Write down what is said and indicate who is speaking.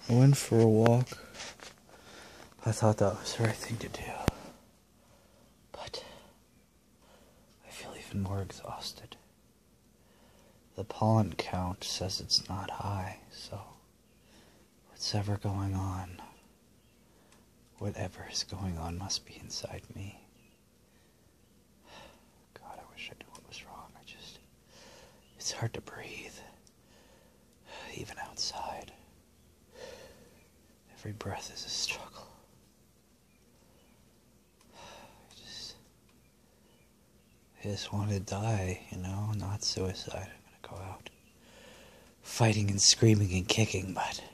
Speaker 1: I went for a walk. I thought that was the right thing to do. But I feel even more exhausted. The pollen count says it's not high, so whatever is going on must be inside me. God, I wish I knew what was wrong. It's hard to breathe, even outside. Every breath is a struggle. I just want to die, not suicide. I'm gonna go out fighting and screaming and kicking, but